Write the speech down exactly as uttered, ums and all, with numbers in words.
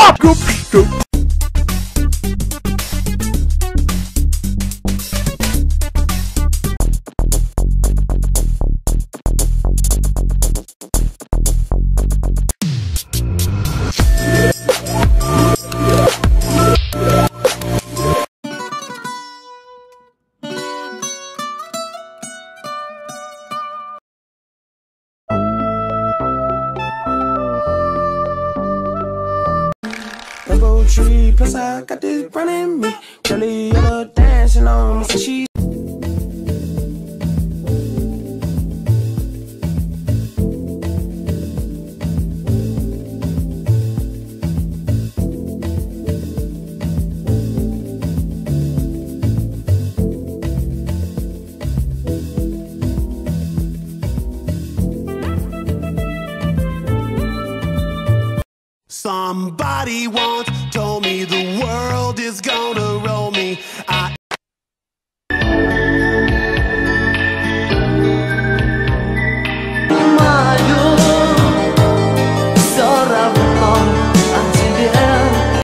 Group, group. Rainbow tree, plus I got this brand in me. Jelly yellow dancing on me, so she. Somebody once told me the world